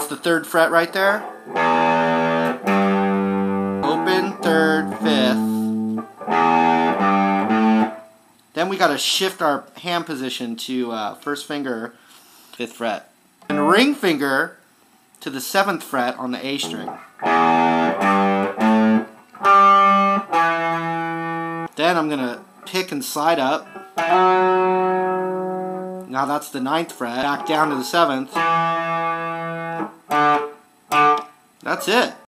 the 3rd fret right there. Open, 3rd, 5th. Then we got to shift our hand position to 1st finger, 5th fret. And ring finger to the 7th fret on the A string. Then I'm going to pick and slide up. Now that's the 9th fret. Back down to the 7th. That's it.